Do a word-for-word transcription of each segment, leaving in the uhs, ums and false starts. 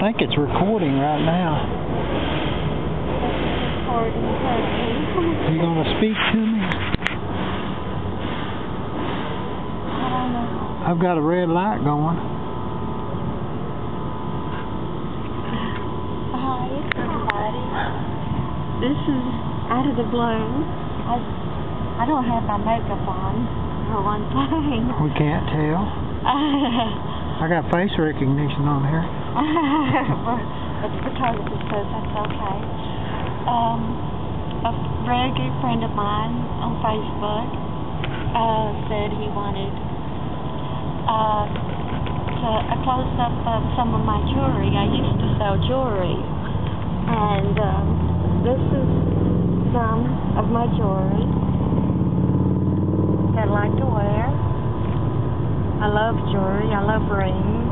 think it's recording right now. You gonna speak to me? I don't know. I've got a red light going. Hi, everybody. This is out of the blue. I, I don't have my makeup on, for one thing. We can't tell. I got face recognition on here. But the photographer says that's okay. Um, a very good friend of mine on Facebook uh, said he wanted uh, to, a close-up of some of my jewelry. I used to sell jewelry, and um, this is some of my jewelry that I like to wear. I love jewelry. I love rings.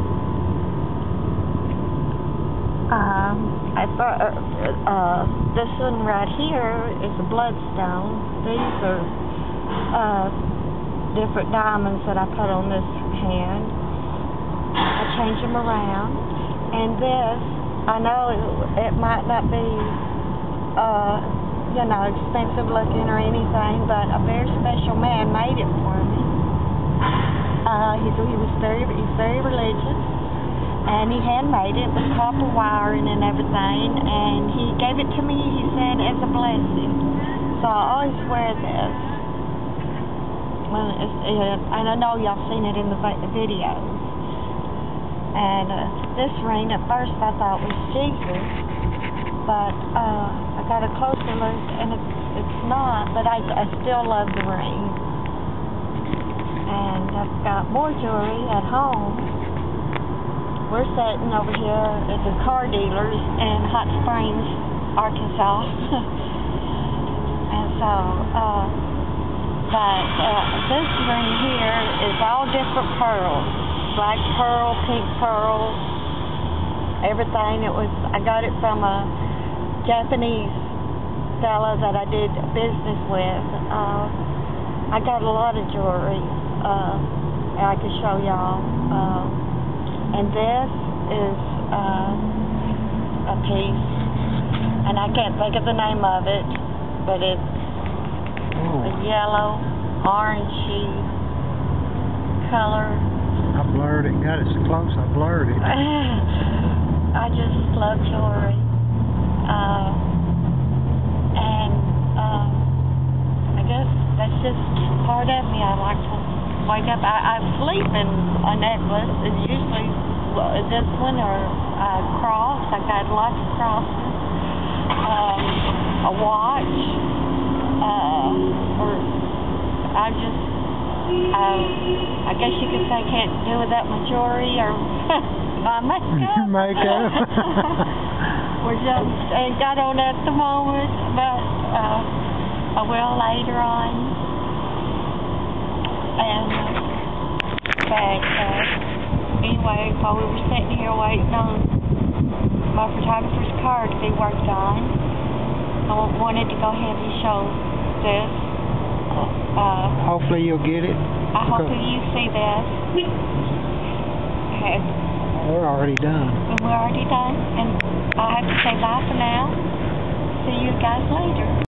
Um, I thought uh, uh, this one right here is a bloodstone. These are uh, different diamonds that I put on this hand. I change them around. And this, I know it, it might not be, uh, you know, expensive looking or anything, but a very special man made it for me. Uh, he, he was very, he's very religious, and he handmade it with copper wiring and everything, and he gave it to me, he said, as a blessing. So I always wear this. Well, it's, it, and I know y'all seen it in the videos. And uh, this ring, at first I thought was Jesus, but uh, I got a closer look, and it's, it's not, but I, I still love the ring. And I've got more jewelry at home. We're sitting over here at the car dealers in Hot Springs, Arkansas. And so, uh, but uh, this ring here is all different pearls. Black pearl, pink pearl, everything. It was, I got it from a Japanese fella that I did business with. Uh, I got a lot of jewelry. Uh, I can show y'all. Uh, and this is uh, a piece, and I can't think of the name of it, but it's Oh. a yellow, orangey color. I blurred it. Got it so close, I blurred it. I just love jewelry. Uh, and uh, I guess that's just part of me. I like to wake up. I, I sleep in a necklace. It's usually this one or a cross. I got lots of crosses. Um, a watch. Uh, or I just, uh, I guess you could say, can't do without my jewelry or my makeup. Makeup. We're just ain't got on at the moment, but uh, I will later on. And uh, but uh, anyway, while we were sitting here waiting on my photographer's car to be worked on, I wanted to go ahead and show this. Uh, Hopefully you'll get it. I hope that you see this. Okay. We're already done. And we're already done. And I have to say bye for now. See you guys later.